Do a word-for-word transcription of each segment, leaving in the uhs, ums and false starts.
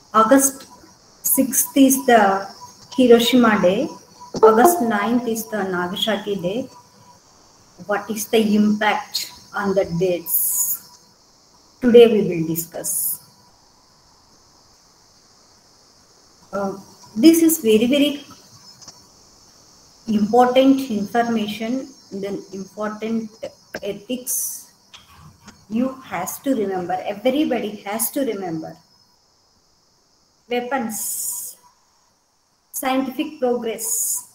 August sixth is the Hiroshima Day. August ninth is the Nagasaki Day. What is the impact on the dates? Today we will discuss. Uh, this is very, very important information, then important ethics. You has to remember, everybody has to remember. Weapons, scientific progress,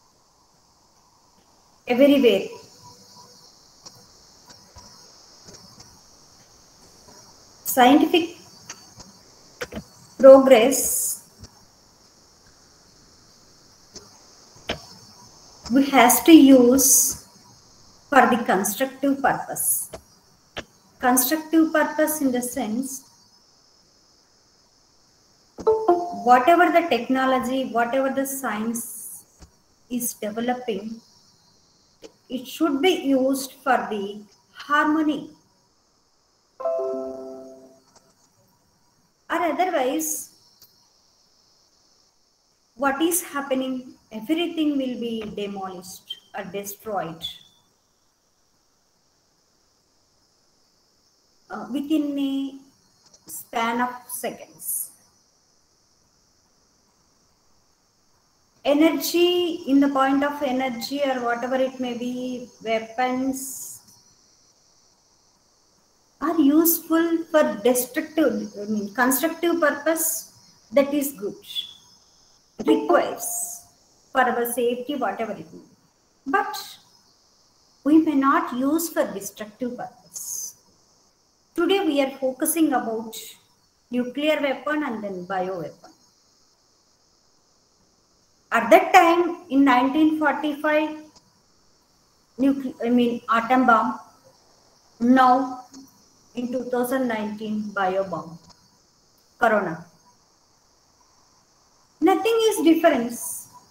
everywhere. Scientific progress, we has to use for the constructive purpose. Constructive purpose in the sense, whatever the technology, whatever the science is developing, it should be used for the harmony. Or otherwise, what is happening? Everything will be demolished or destroyed uh, within a span of seconds. Energy, in the point of energy or whatever it may be, weapons are useful for destructive, I mean constructive purpose, that is good. Requires for our safety, whatever it may be. But we may not use for destructive purpose. Today we are focusing about nuclear weapon and then bioweapon. At that time in nineteen forty-five, nuclear, I mean atom bomb. Now in two thousand nineteen, bio bomb, corona. Nothing is different.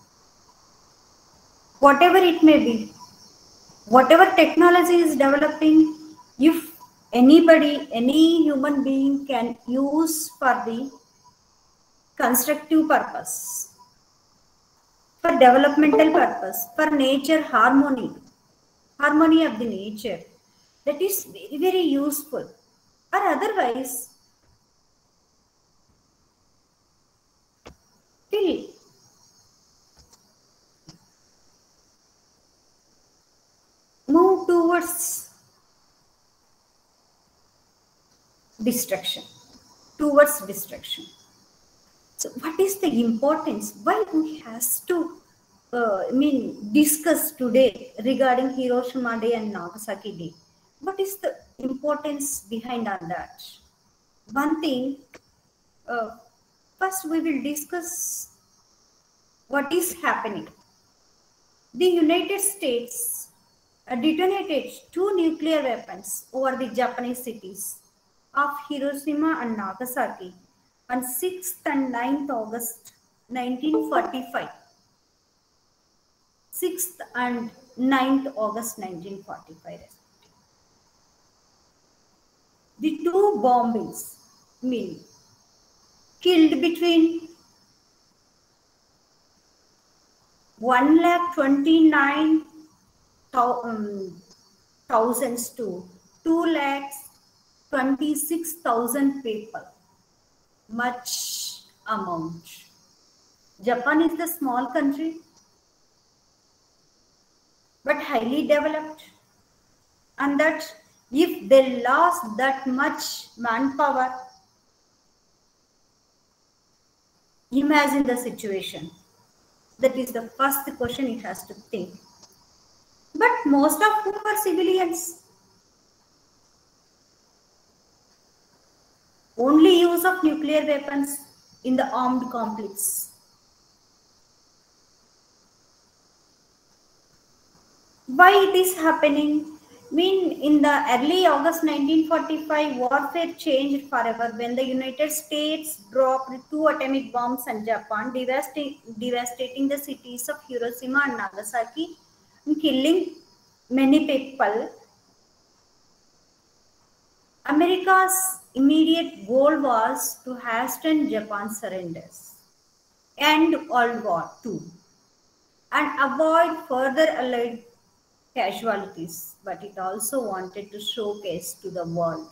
Whatever it may be, whatever technology is developing, if anybody, any human being can use for the constructive purpose, for developmental purpose, for nature harmony, harmony of the nature, that is very, very useful. Or otherwise, will move towards destruction, towards destruction. So what is the importance? Why we has to, uh, I mean, discuss today regarding Hiroshima Day and Nagasaki Day? What is the importance behind on that? One thing, uh, first we will discuss what is happening. The United States uh, detonated two nuclear weapons over the Japanese cities of Hiroshima and Nagasaki on sixth and ninth August nineteen forty-five. sixth and ninth August nineteen forty-five. The two bombings mean killed between one lakh twenty-nine thousands to two lakhs twenty-six thousand people. Much amount. Japan is the small country, but highly developed, and that if they lost that much manpower, imagine the situation. That is the first question it has to think. But most of whom are civilians. Only use of nuclear weapons in the armed conflicts. Why it is happening? I mean, in the early August nineteen forty-five, warfare changed forever when the United States dropped two atomic bombs on Japan, devastating, devastating the cities of Hiroshima and Nagasaki, and killing many people. America's immediate goal was to hasten Japan's surrenders, end World War Two, and avoid further Allied casualties, but it also wanted to showcase to the world.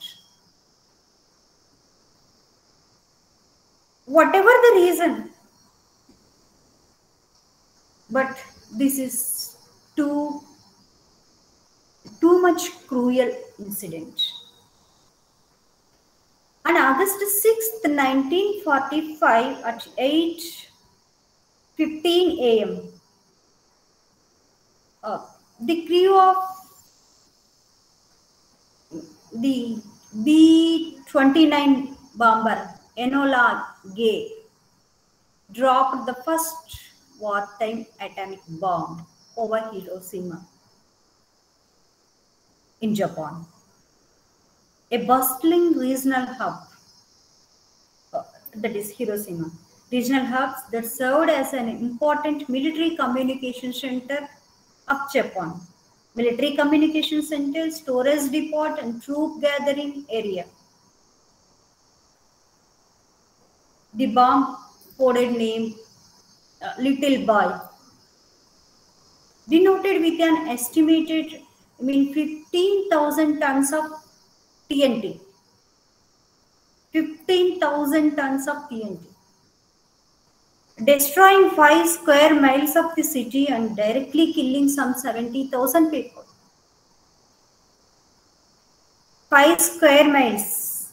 Whatever the reason, but this is too, too much cruel incident. On August sixth, nineteen forty-five at eight fifteen a m, uh, the crew of the B twenty-nine bomber Enola Gay dropped the first wartime atomic bomb over Hiroshima in Japan, a bustling regional hub, uh, that is Hiroshima, regional hubs that served as an important military communication center of Japan, military communication center, storage depot, and troop gathering area. The bomb coded name uh, Little Boy, denoted with an estimated, I mean, fifteen thousand tons of T N T. fifteen thousand tons of T N T. Destroying five square miles of the city and directly killing some seventy thousand people. Five square miles.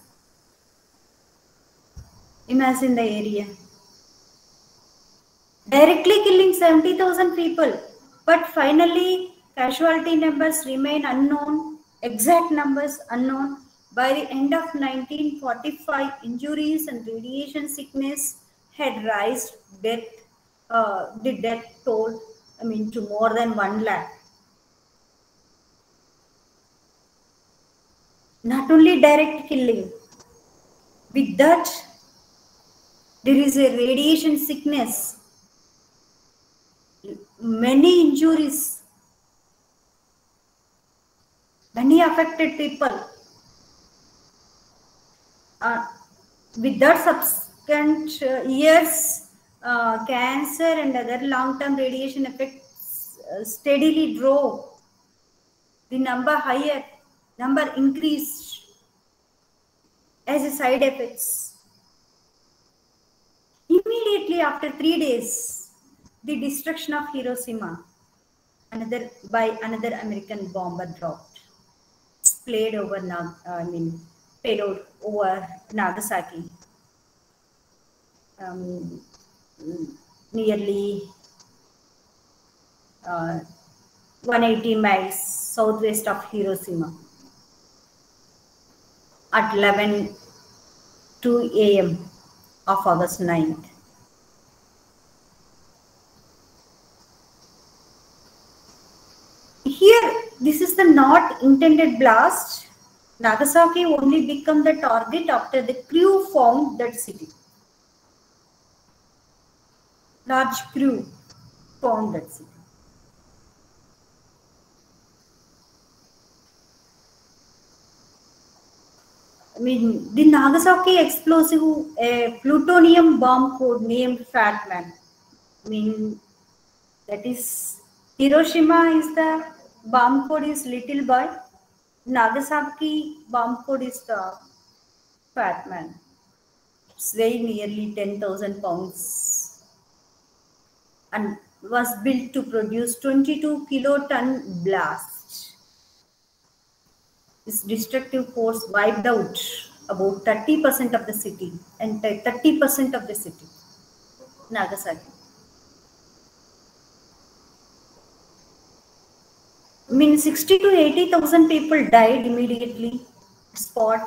Imagine the area. Directly killing seventy thousand people. But finally, casualty numbers remain unknown, exact numbers unknown. By the end of nineteen forty-five, injuries and radiation sickness had raised death, uh, the death toll, I mean, to more than one lakh. Not only direct killing, with that, there is a radiation sickness, many injuries, many affected people. Uh, with that subsequent uh, years, uh, cancer and other long-term radiation effects uh, steadily drove the number higher, number increased as a side effects. Immediately after three days, the destruction of Hiroshima, another by another American bomber dropped, played over, I mean, payload over Nagasaki, um, nearly uh, one hundred eighty miles southwest of Hiroshima at eleven oh two a m of August ninth. Here, this is the not intended blast. Nagasaki only became the target after the crew found that city. Large crew found that city. I mean, the Nagasaki explosive, a plutonium bomb code named Fat Man. I mean, that is, Hiroshima is the bomb code is Little Boy. Nagasaki bomb code is the Fat Man. It's weighing nearly ten thousand pounds and was built to produce twenty-two kiloton blast. This destructive force wiped out about thirty percent of the city and thirty percent of the city, Nagasaki. I mean, sixty to eighty thousand people died immediately, spot.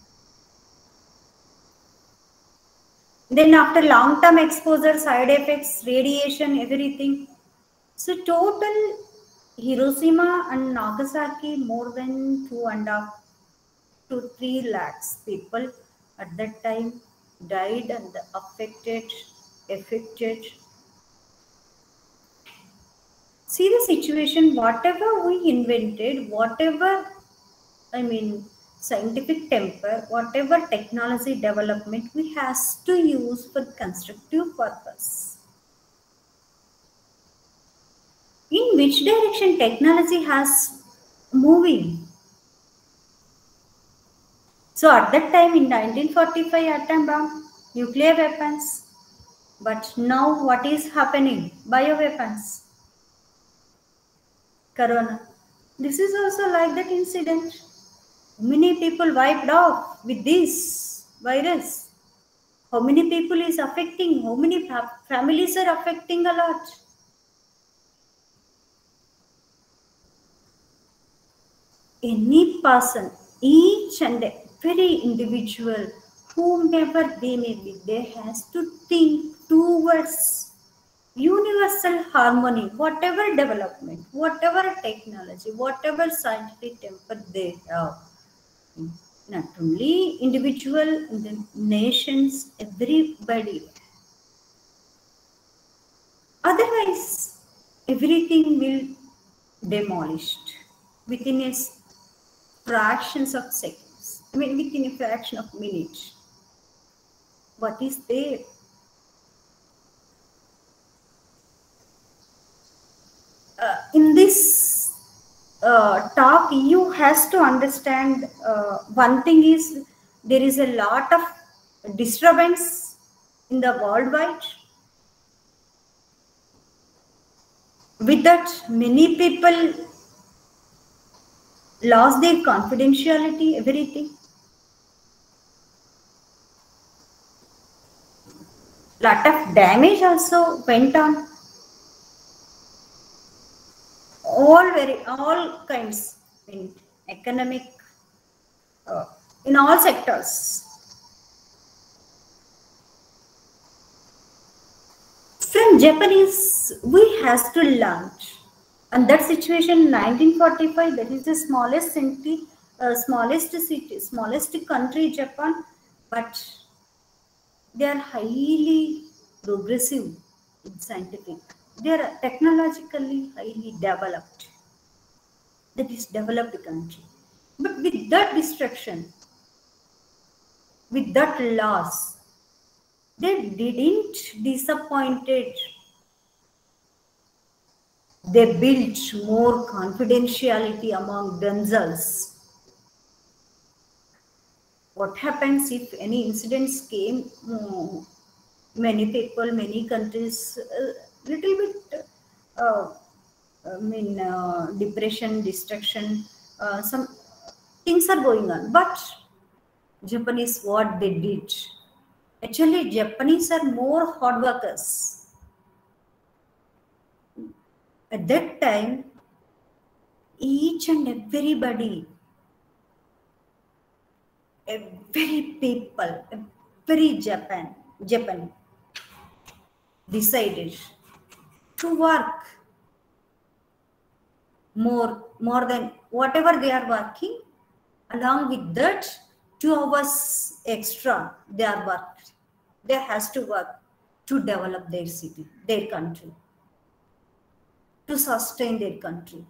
Then after long-term exposure, side effects, radiation, everything. So total Hiroshima and Nagasaki, more than two and a half to three lakhs people at that time died and affected, affected. See the situation, whatever we invented, whatever, I mean, scientific temper, whatever technology development we has to use for constructive purpose. In which direction technology has moving? So at that time in nineteen forty-five atom bomb, nuclear weapons, but now what is happening? Bioweapons, corona. This is also like that incident. Many people wiped off with this virus. How many people is affecting? How many families are affecting a lot? Any person, each and every individual, whomever they may be, they has to think towards universal harmony, whatever development, whatever technology, whatever scientific temper they have. Not only individual, the nations, everybody. Otherwise, everything will demolished within a fractions of seconds. I mean, within a fraction of minutes. What is there? Uh, in this uh, talk, you has to understand uh, one thing is there is a lot of disturbance in the worldwide. With that, many people lost their confidentiality, everything. Lot of damage also went on. All very, all kinds in economic, uh, in all sectors. From Japanese, we has to learn. And that situation, nineteen forty-five, that is the smallest city, uh, smallest city, smallest country, Japan, but they are highly progressive in scientific. They are technologically highly developed. That is developed country. But with that destruction, with that loss, they didn't disappointed. They built more confidentiality among themselves. What happens if any incidents came? Uh, many people, many countries, uh, little bit, uh, I mean, uh, depression, destruction, uh, some things are going on. But Japanese, what they did? Actually, Japanese are more hard workers. At that time, each and everybody, every people, every Japan, Japan decided to work more, more than whatever they are working. Along with that, two hours extra they are worked. They has to work to develop their city, their country, to sustain their country.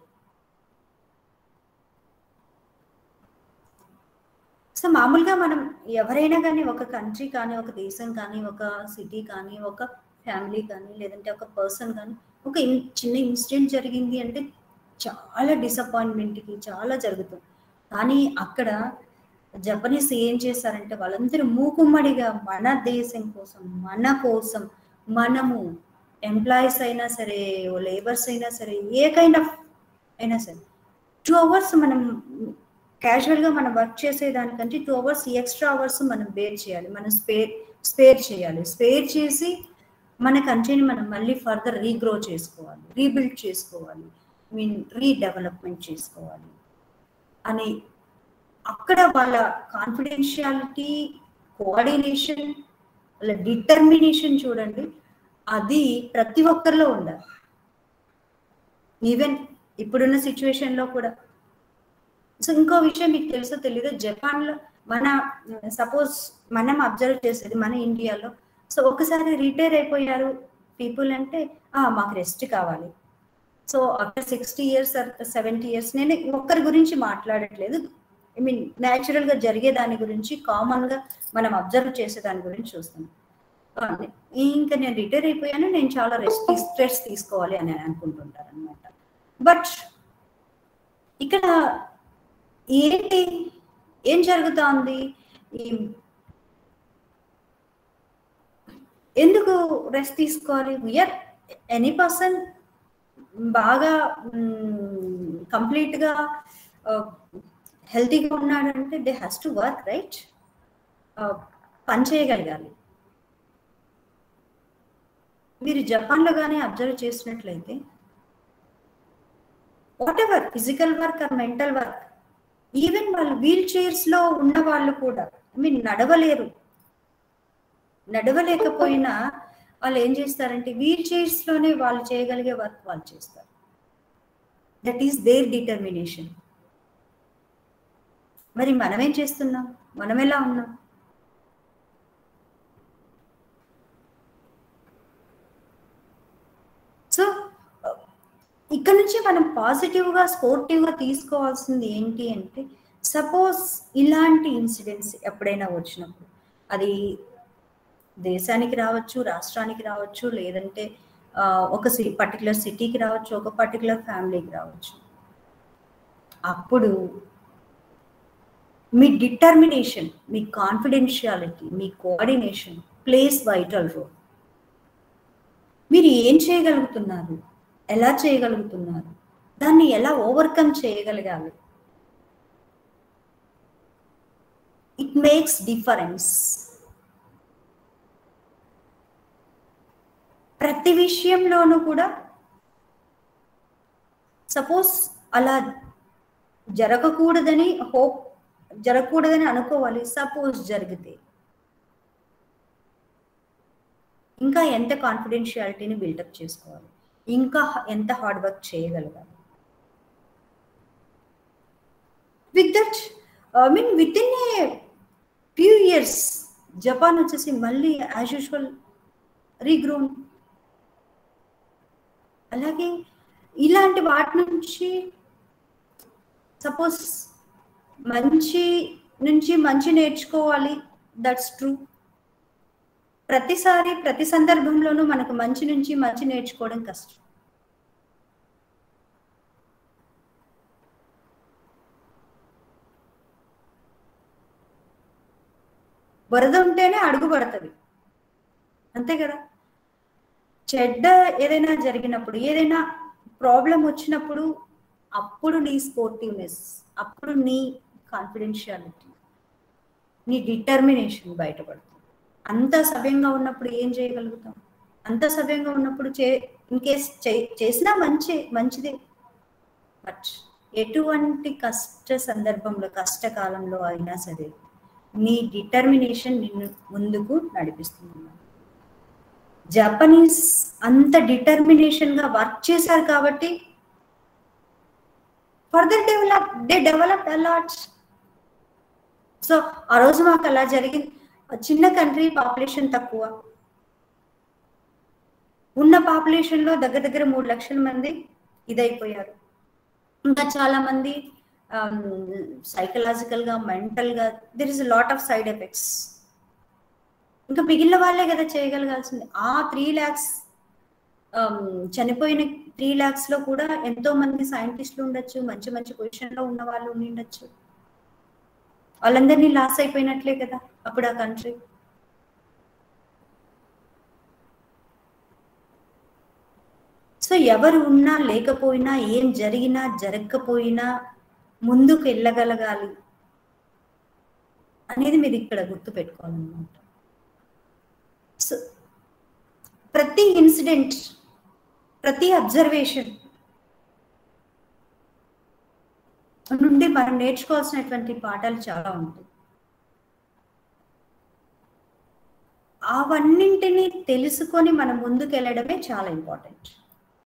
So మామూలుగా మనం ఎవరైనా కానీ ఒక country కానీ ఒక దేశం కానీ ఒక సిటీ కానీ ఒక ఫ్యామిలీ కానీ లేదంటే ఒక పర్సన్ కానీ ఒక చిన్న ఇన్సిడెంట్ జరిగింది అంటే చాలా డిసప్పాయింట్మెంట్కి చాలా జరుగుతుంది. కానీ అక్కడ జపనీస్ ఏం చేశారంటే వాళ్ళందరూ మూకుమ్మడిగా మన దేశం కోసం, మన కోసం, మనము ఎంప్లాయీస్ అయినా సరే, లేబర్స్ అయినా సరే, ఏ కైండ్ ఆఫ్ అయినా సరే, టూ అవర్స్ మనం క్యాజువల్గా మనం వర్క్ చేసేదానికంటే టూ అవర్స్ ఎక్స్ట్రా అవర్స్ మనం బేర్ చేయాలి, మనం స్పేర్ స్పేర్ చేయాలి. స్పేర్ చేసి మన కంట్రీని మనం మళ్ళీ ఫర్దర్ రీగ్రో చేసుకోవాలి, రీబిల్డ్ చేసుకోవాలి, మీన్ రీడెవలప్మెంట్ చేసుకోవాలి అని అక్కడ వాళ్ళ కాన్ఫిడెన్షియాలిటీ, కోఆర్డినేషన్, వాళ్ళ డిటర్మినేషన్ చూడండి, అది ప్రతి ఒక్కరిలో ఉండాలి. ఈవెన్ ఇప్పుడున్న సిచ్యువేషన్లో కూడా. సో ఇంకో విషయం మీకు తెలుసో తెలీదు, జపాన్లో మన సపోజ్ మనం అబ్జర్వ్ చేసేది మన ఇండియాలో, సో ఒకసారి రిటైర్ అయిపోయారు పీపుల్ అంటే మాకు రెస్ట్ కావాలి. So after sixty years seventy years నేను ఒక్కరి గురించి మాట్లాడట్లేదు, ఐ మీన్ న్యాచురల్గా జరిగే దాని గురించి, కామన్గా మనం అబ్జర్వ్ చేసే దాని గురించి చూస్తున్నాం. ఇంకా నేను రిటైర్ అయిపోయాను, నేను చాలా రెస్ట్ స్ట్రెస్ తీసుకోవాలి అని అనుకుంటుంటారు అనమాట. బట్ ఇక్కడ ఏంటి ఏం జరుగుతోంది? ఎందుకు రెస్ట్ తీసుకోవాలి? వీఆర్ ఎనీ పర్సన్ బాగా కంప్లీట్గా హెల్తీగా ఉన్నాడంటే they has to work, right? పని చేయగలగాలి. మీరు జపాన్లో కానీ అబ్జర్వ్ చేసినట్లయితే whatever physical work or mental work, even వాళ్ళు వీల్ చైర్స్లో ఉన్న వాళ్ళు కూడా ఐ మీన్ నడవలేరు, నడవలేకపోయినా వాళ్ళు ఏం చేస్తారంటే వీల్ చైర్స్లోనే వాళ్ళు చేయగలిగే వర్క్ వాళ్ళు చేస్తారు. That is their determination. మరి మనం ఏం చేస్తున్నాం? మనం ఎలా ఉన్నాం? సో ఇక్కడ నుంచి మనం పాజిటివ్గా స్పోర్టివ్గా తీసుకోవాల్సింది ఏంటి అంటే, సపోజ్ ఇలాంటి ఇన్సిడెంట్స్ ఎప్పుడైనా వచ్చినప్పుడు, అది దేశానికి రావచ్చు, రాష్ట్రానికి రావచ్చు, లేదంటే ఒక సి పర్టికులర్ సిటీకి రావచ్చు, ఒక పర్టికులర్ ఫ్యామిలీకి రావచ్చు. అప్పుడు మీ డిటర్మినేషన్, మీ కాన్ఫిడెన్షియాలిటీ, మీ కోఆర్డినేషన్ ప్లేస్ వైటల్ రోల్. మీరు ఏం చేయగలుగుతున్నారు, ఎలా చేయగలుగుతున్నారు, దాన్ని ఎలా ఓవర్కమ్ చేయగలగాలి, ఇట్ మేక్స్ డిఫరెన్స్. ప్రతి విషయంలోనూ కూడా సపోజ్ అలా జరగకూడదని హోప్ జరగకూడదని అనుకోవాలి. సపోజ్ జరిగితే ఇంకా ఎంత కాన్ఫిడెన్షియాలిటీని బిల్డప్ చేసుకోవాలి, ఇంకా ఎంత హార్డ్ వర్క్ చేయగలగాలి. With that I mean with in a few years Japan వచ్చేసి మళ్ళీ యాజ్ యూజువల్ రీగ్రోన్. అలాగే ఇలాంటి వాటి నుంచి సపోజ్ మంచి నుంచి మంచి నేర్చుకోవాలి, దట్స్ ట్రూ. ప్రతిసారి ప్రతి సందర్భంలోనూ మనకు మంచి నుంచి మంచి నేర్చుకోవడం కష్టం. వరద ఉంటేనే అడుగు పడుతుంది, అంతే కదా? చెడ్డ ఏదైనా జరిగినప్పుడు, ఏదైనా ప్రాబ్లం వచ్చినప్పుడు, అప్పుడు నీ స్పోర్టివ్నెస్, అప్పుడు నీ కాన్ఫిడెన్షియాలిటీ, నీ డిటర్మినేషన్ బయటపడుతుంది. అంత సవ్యంగా ఉన్నప్పుడు ఏం చేయగలుగుతాం? అంత సవ్యంగా ఉన్నప్పుడు చే ఇన్ కేస్ చేసినా మంచి మంచిదే. బట్ ఎటువంటి కష్ట సందర్భంలో, కష్టకాలంలో అయినా సరే నీ డిటర్మినేషన్ నిన్ను ముందుకు నడిపిస్తుంది. జపనీస్ అంత డిటర్మినేషన్గా వర్క్ చేశారు కాబట్టి further develop they develop a lot. So ఆ రోజు మాకు అలా జరిగింది. చిన్న కంట్రీ, పాపులేషన్ తక్కువ, ఉన్న పాపులేషన్లో దగ్గర దగ్గర మూడు లక్షల మంది ఇదైపోయారు. ఇంకా చాలా మంది సైకలాజికల్గా, మెంటల్గా there is lot of side effects. ఇంకా మిగిలిన వాళ్ళే కదా చేయగలగాల్సింది. ఆ త్రీ ల్యాక్స్ చనిపోయిన త్రీ ల్యాక్స్ లో కూడా ఎంతో మంది సైంటిస్టులు ఉండొచ్చు, మంచి మంచి పొజిషన్ లో ఉన్న వాళ్ళు ఉండొచ్చు. వాళ్ళందరినీ లాస్ అయిపోయినట్లే కదా అప్పుడు ఆ కంట్రీ. సో ఎవరు ఉన్నా లేకపోయినా, ఏం జరిగినా జరగకపోయినా ముందుకు వెళ్ళగలగాలి అనేది మీరు ఇక్కడ గుర్తు పెట్టుకోవాలన్నమాట. సో ప్రతి ఇన్సిడెంట్, ప్రతి అబ్జర్వేషన్ నుండి మనం నేర్చుకోవాల్సినటువంటి పాఠాలు చాలా ఉంటాయి. అవన్నింటినీ తెలుసుకొని మనం ముందుకు వెళ్ళడమే చాలా ఇంపార్టెంట్.